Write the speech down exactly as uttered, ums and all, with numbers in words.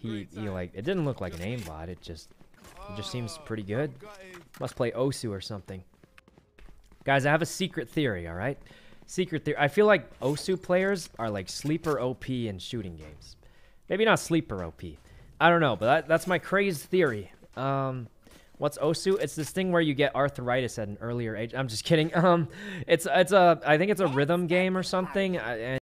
he, he like, it didn't look like an aimbot. It just, it just seems pretty good. Must play Osu or something. Guys, I have a secret theory, all right? Secret theory. I feel like Osu players are like sleeper O P in shooting games. Maybe not sleeper O P. I don't know, but that, that's my crazed theory. Um, what's Osu? It's this thing where you get arthritis at an earlier age. I'm just kidding. Um, it's it's a I think it's a rhythm game or something. And